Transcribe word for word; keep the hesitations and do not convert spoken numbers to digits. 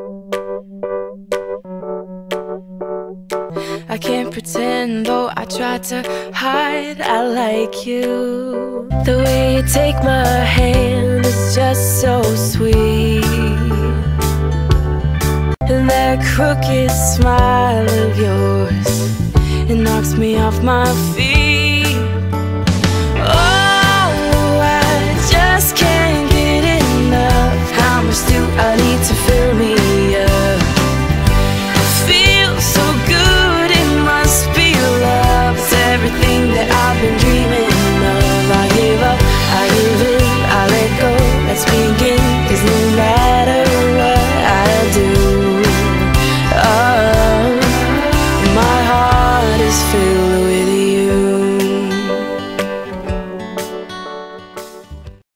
I can't pretend, though I try to hide, I like you. The way you take my hand is just so sweet, and that crooked smile of yours, it knocks me off my feet.